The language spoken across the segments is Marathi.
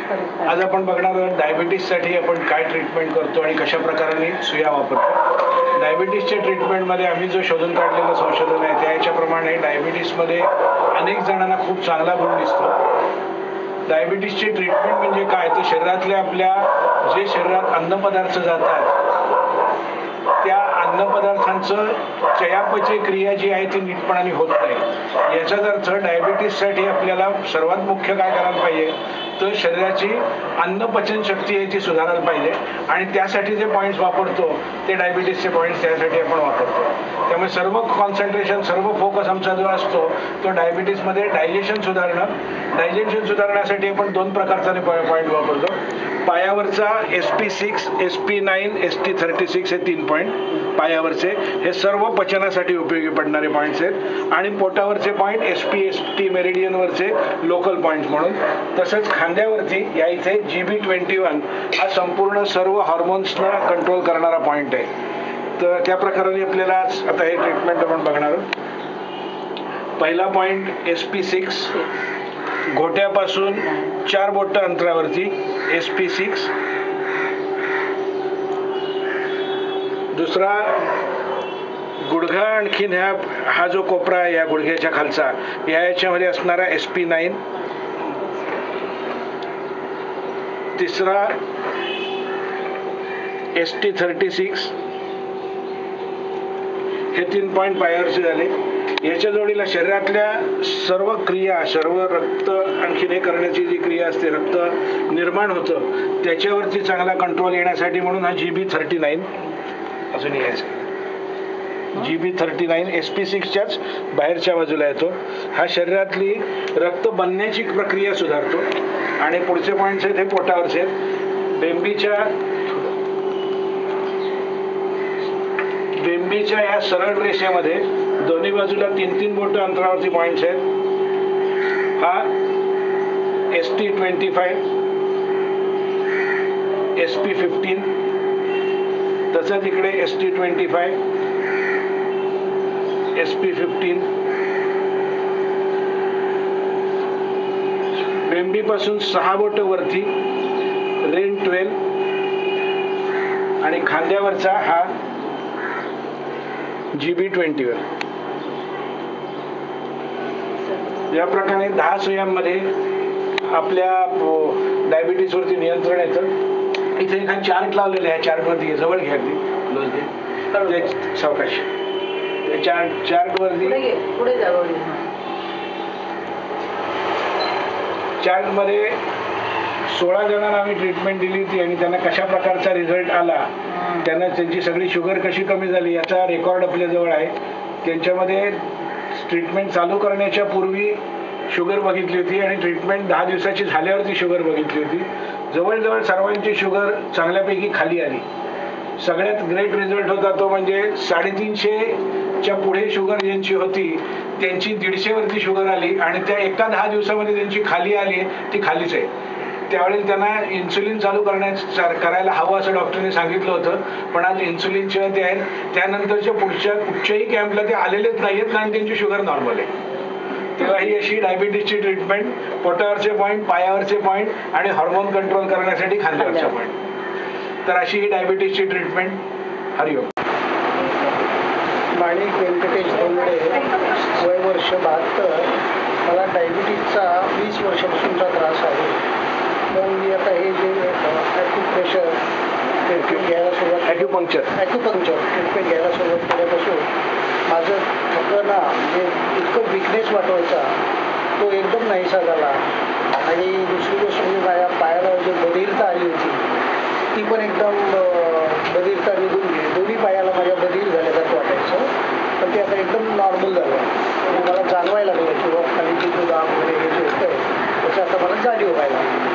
आज आपण बघणार आहोत डायबिटीजसाठी आपण काय ट्रीटमेंट करतो आणि कशा प्रकारे सुया वापरतो। डायबिटीजच्या ट्रीटमेंटमध्ये आम्ही जो शोधून काढलेलं संशोधन आहे त्याच्याप्रमाणे डायबिटीजमध्ये अनेक जणांना खूप चांगला गुण दिसतो। डायबिटीजची ट्रीटमेंट म्हणजे काय, तर शरीरातल्या आपल्या जे शरीरात अन्नपदार्थ जातात त्या अन्नपदार्थांचं चयापचय क्रिया जी आहे ती नीटपणाने होत नाही। याचाच अर्थ डायबिटीजसाठी आपल्याला सर्वात मुख्य काय करायला पाहिजे तर शरीराची अन्नपचन शक्ती आहे ती सुधारायला पाहिजे आणि त्यासाठी जे पॉईंट्स वापरतो ते डायबिटीजचे पॉईंट्स त्यासाठी आपण वापरतो। त्यामुळे सर्व कॉन्सन्ट्रेशन सर्व फोकस आमचा जो असतो तो डायबिटीजमध्ये डायजेशन सुधारण्यासाठी आपण दोन प्रकारचा पॉईंट वापरतो। पायावरचा SP6, SP9, ST36 हे 3 पॉईंट पायावरचे हे सर्व पचनासाठी उपयोगी पडणारे पॉईंट्स आहेत आणि पोटावरचे पॉईंट ST मेरिडियनवरचे लोकल पॉईंट्स म्हणून। तसंच खांद्यावरती या इथे GB21 हा संपूर्ण सर्व हॉर्मोन्सना कंट्रोल करणारा पॉईंट आहे। तर त्या प्रकारे आपल्याला आता हे ट्रीटमेंट आपण बघणार आहोत। पहिला पॉईंट SP6 घोट्यापासून 4 बोट अंतरावरती SP6। दुसरा गुडघा आणखीन हा जो कोपरा आहे या गुडघ्याच्या खालचा याच्यामध्ये असणारा SP9। तिसरा ST36 हे 3 पॉईंट पायावरचे झाले। याच्या जोडीला शरीरातल्या सर्व क्रिया सर्व रक्त आणखीन हे करण्याची जी क्रिया असते रक्त निर्माण होतं त्याच्यावरती चांगला कंट्रोल येण्यासाठी म्हणून हा GB39 अजून यायचा GB39 SP6च्याच बाहेरच्या बाजूला येतो। हा शरीरातली रक्त बनण्याची प्रक्रिया सुधारतो। आणि पुढचे पॉईंट्स आहेत हे पोटावरचे आहेत। बेंबीच्या या सरळ रेषेमध्ये दोन्ही बाजूला 3-3 बोट अंतरावरती पॉईंट्स आहेत। हा ST25 SP15 तसंच इकडे ST25 SP15 बेंबीपासून 6 बोट वरती रेन 12 आणि खांद्यावरचा हा GB21। या प्रकारे 10 सुयांमध्ये आपल्या डायबिटीजवरती नियंत्रण येतं। इथे एका चार्ट लावलेला आहे, चार्टवरती जवळ घ्या सावकाश चार्टमध्ये 16 जणांना आम्ही ट्रीटमेंट दिली होती आणि त्यांना कशा प्रकारचा रिझल्ट आला त्यांना त्यांची सगळी शुगर कशी कमी झाली याचा रेकॉर्ड आपल्याजवळ आहे। त्यांच्यामध्ये ट्रीटमेंट चालू करण्याच्या पूर्वी शुगर बघितली होती आणि ट्रीटमेंट 10 दिवसाची झाल्यावरती शुगर बघितली होती। जवळजवळ सर्वांची शुगर चांगल्यापैकी खाली आली। सगळ्यात ग्रेट रिझल्ट होता तो म्हणजे 350च्या पुढे शुगर ज्यांची होती त्यांची 150 वरती शुगर आली आणि त्या एका 10 दिवसामध्ये त्यांची खाली आली ती खालीच आहे। त्यावेळी त्यांना इन्सुलिन चालू करायला हवं असं डॉक्टरने सांगितलं होतं, पण आज इन्सुलिनचे ते आहेत त्यानंतरच्या पुढच्या कुठच्याही कॅम्पला ते आलेलेच नाहीत आणि त्यांची शुगर नॉर्मल आहे। तेव्हा ही अशी डायबिटीजची ट्रीटमेंट पोटावरचे पॉईंट पायावरचे पॉईंट आणि हार्मोन कंट्रोल करण्यासाठी खांद्यावरचा पॉईंट। तर अशी ही डायबिटीजची ट्रीटमेंट। हरिओम। माणिक व्यंकटेश धोंगडे, वय वर्ष 72। मला डायबिटीजचा 20 वर्षापासूनचा त्रास आहे। मग मी आता हे जे ॲक्युप्रेशर ट्रीटमेंट घ्यायला सुरुवात ॲक्युपंक्चर ट्रीटमेंट घ्यायला सुरुवात केल्यापासून माझं थकना म्हणजे इतकं विकनेस वाटवायचा तो एकदम नाहीसा झाला। आणि दुसरी गोष्ट म्हणजे माझ्या पायाला जी बधीरता आली होती ती पण एकदम बधीरता निघून गेली। दोन्ही पायाला माझ्या बधीर झाल्यासारखं वाटायचं, पण ते आता एकदम नॉर्मल झालं। म्हणजे मला जाणवायला लागलं किंवा खाली जे दाब वगैरे हे जे होतं त्याचं आता मला जाणीव व्हायला लागली।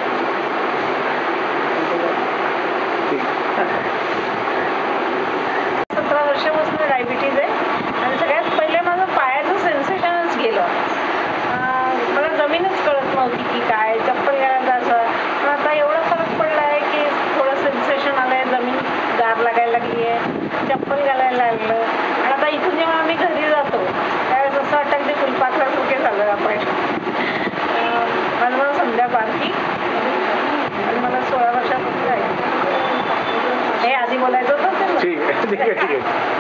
17 वर्षापासून डायबिटीज आहे आणि सगळ्यात पहिले माझं पायाचं सेन्सेशनच गेलं। मला जमीनच कळत नव्हती की काय चप्पल घालायला जायचं, पण आता एवढा फरक पडला आहे की थोडं सेन्सेशन आलं आहे, जमीन गार लागायला लागली आहे, चप्पल घालायला लागलं। आणि आता इथून जेव्हा आम्ही घरी जातो त्यावेळेस असं वाटतं की फुलपाखरासारखे झालं आपण। माझं नाव संध्या पारखी। बोलायचं होतं ते ठीक आहे ठीक आहे ठीक आहे